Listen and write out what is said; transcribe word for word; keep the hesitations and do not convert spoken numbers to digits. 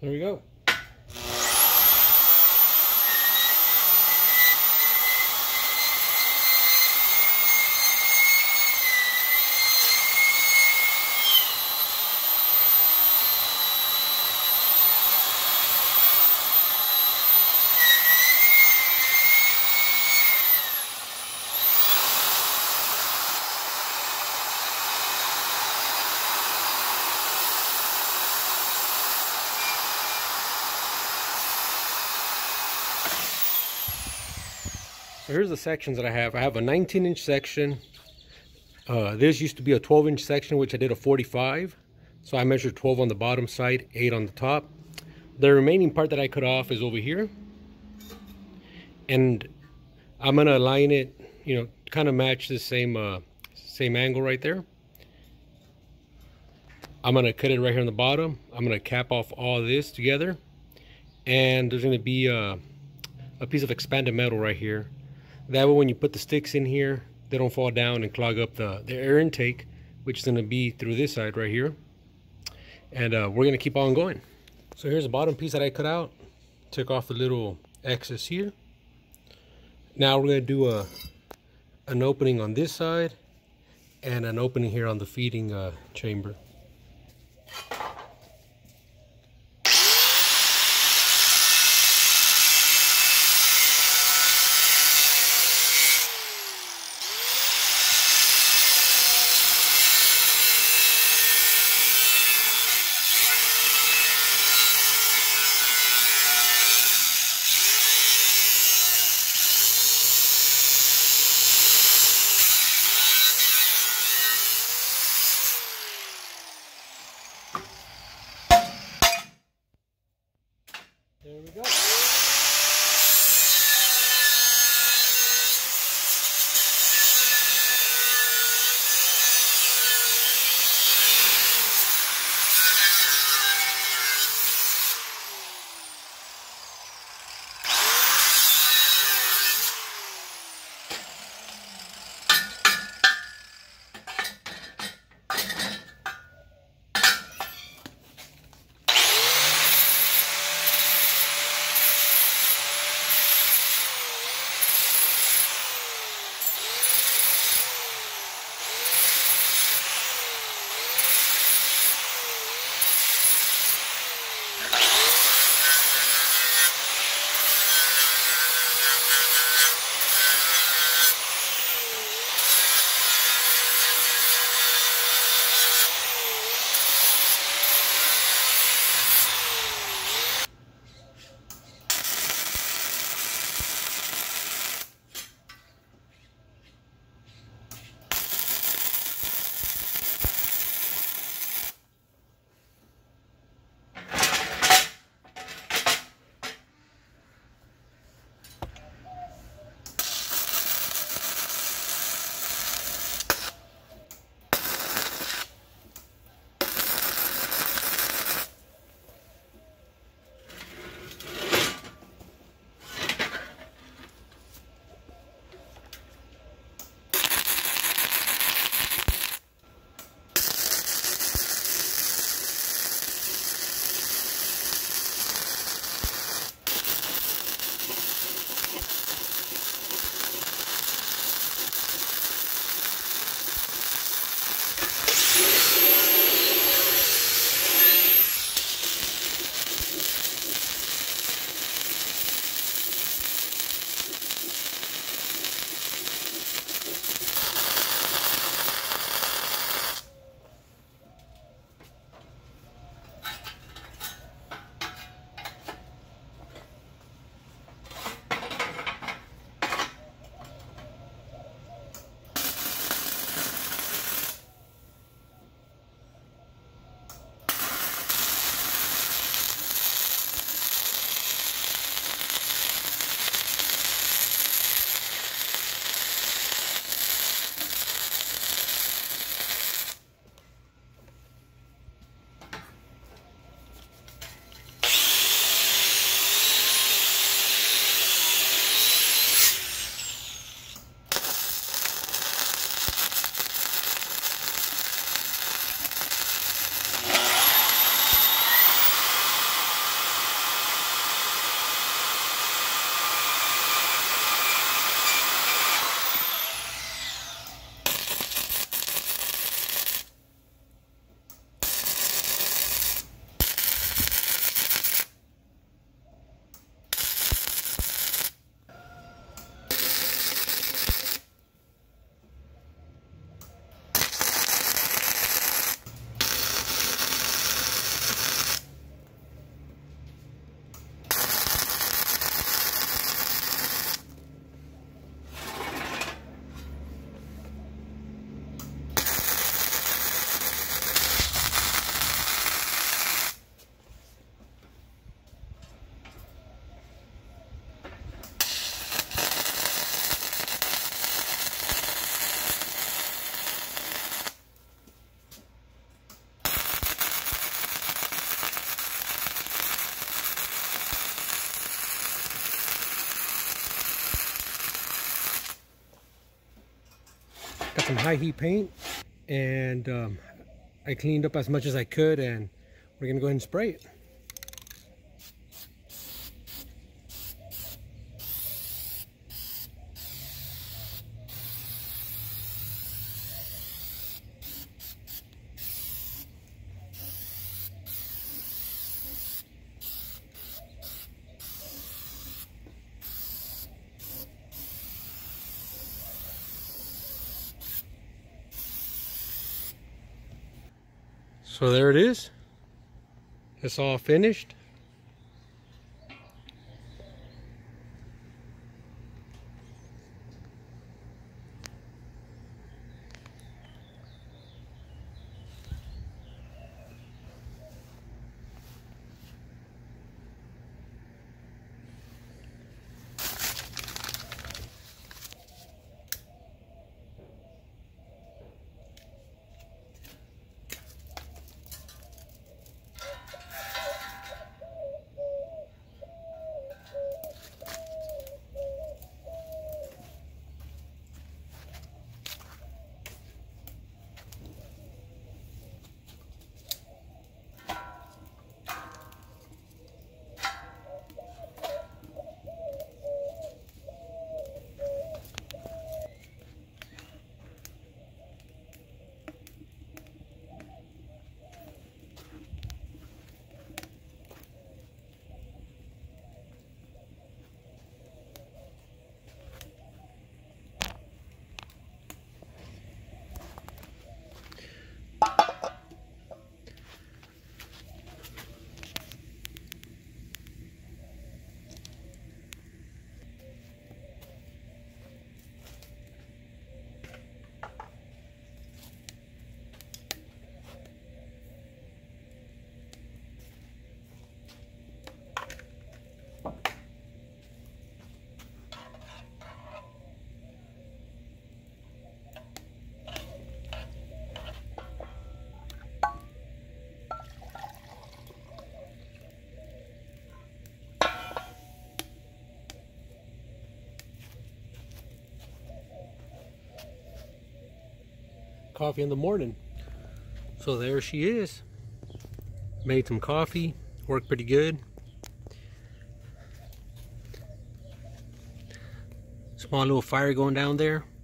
There we go. So here's the sections that I have. I have a nineteen inch section. Uh, this used to be a twelve inch section, which I did a forty-five. So I measured twelve on the bottom side, eight on the top. The remaining part that I cut off is over here. And I'm gonna align it, you know, kind of match the same, uh, same angle right there. I'm gonna cut it right here on the bottom. I'm gonna cap off all this together. And there's gonna be a, a piece of expanded metal right here. That way when you put the sticks in here, they don't fall down and clog up the, the air intake, which is going to be through this side right here. And uh, we're going to keep on going. So here's the bottom piece that I cut out. Took off the little excess here. Now we're going to do a, an opening on this side and an opening here on the feeding uh, chamber. Got some high heat paint, and um, I cleaned up as much as I could, and we're gonna go ahead and spray it. So there it is. It's all finished. Coffee in the morning. So there she is. Made some coffee, worked pretty good. Small little fire going down there.